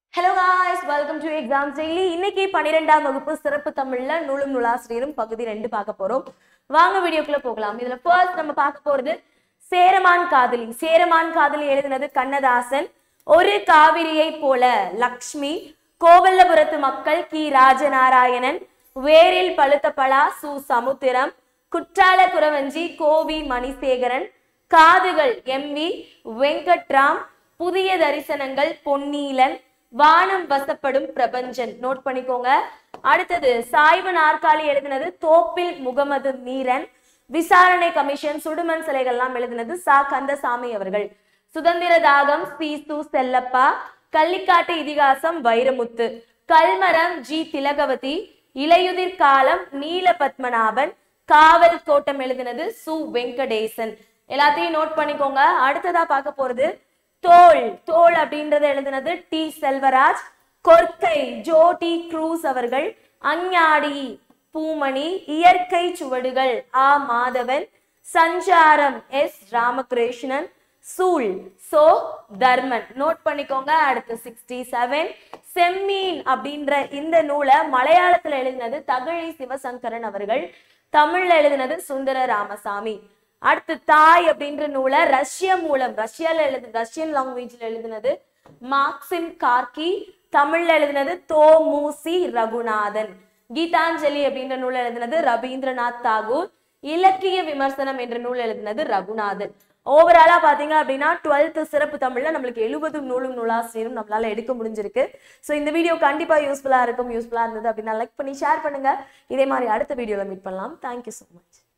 Hello guys, welcome to Examsdaily. இன்னைக்கு 12ஆம் வகுப்பு சிறப்பு தமிழ்ல நூலும் நூலாசிரியரும் பகுதி 2 பார்க்க போறோம். வாங்க வீடியோக்குள்ள போகலாம். இதுல ஃபர்ஸ்ட் நம்ம பார்க்க போறது சேரமான் காதலி. சேரமான் காதலி எழுதினது கண்ணதாசன். ஒரு காவிரியை போல லக்ஷ்மி, கோவல்லபுரத்து மக்கள் கி ராஜநாராயணன், வேரில் பழுத்த பலா சு சமுத்திரம், குற்றால குறவஞ்சி கோவி மணிசேகரன், காதுகள் எம்.வி. வெங்கட்ராம், புதிய தரிசனங்கள் பொன்னீலன், வானம் வசப்படும் பிரபஞ்சன். நோட் பண்ணிக்கோங்க. அடுத்தது சாய்வு நாற்காலி எழுதினது தோப்பில் முகமது மீரன். விசாரணை கமிஷன் சுடுமண் சிலைகள்லாம் எழுதினது சா கந்தசாமி அவர்கள். சுதந்திர தாகம் சி சு செல்லப்பா. கள்ளிக்காட்டு இதிகாசம் வைரமுத்து. கல்மரம் ஜி திலகவதி. இலையுதிர் காலம் நீல பத்மநாபன். காவல் கோட்டம் எழுதினது சு வெங்கடேசன். எல்லாத்தையும் நோட் பண்ணிக்கோங்க. அடுத்ததா பார்க்க போறது தோல். தோல் அப்படின்றத எழுதினது டி செல்வராஜ். கொற்கை ஜோ டி க்ரூஸ் அவர்கள். Anjaadi Poomani. Iyarkai Suvadugal A Madhavan. Sancharam S Ramakrishnan. Sool Cho Dharman. Note பண்ணிக்கோங்க. அடுத்து 67 செம்மீன் அப்படின்ற இந்த நூலை மலையாளத்துல எழுதினது தகழி சிவசங்கரன் அவர்கள். தமிழ்ல எழுதினது சுந்தர ராமசாமி. அடுத்து தாய் அப்படின்ற நூலை ரஷ்யன் லாங்குவேஜ்ல எழுதினது மார்க்சிம் கார்கி. தமிழ்ல எழுதினது தோமுசி ரகுநாதன். கீதாஞ்சலி அப்படின்ற நூல் எழுதினது ரவீந்திரநாத் தாகூர். இலக்கிய விமர்சனம் என்ற நூல் எழுதினது ரகுநாதன். ஓவராலா பாத்தீங்க அப்படின்னா 12th சிறப்பு தமிழ்ல நம்மளுக்கு 70 நூலும் நூலாசிரியரும் நம்மளால எடுக்க முடிஞ்சிருக்கு. ஸோ இந்த வீடியோ கண்டிப்பா யூஸ்ஃபுல்லா இருந்தது அப்படின்னா லைக் பண்ணி ஷேர் பண்ணுங்க. இதே மாதிரி அடுத்த வீடியோல மீட் பண்ணலாம். Thank you so much.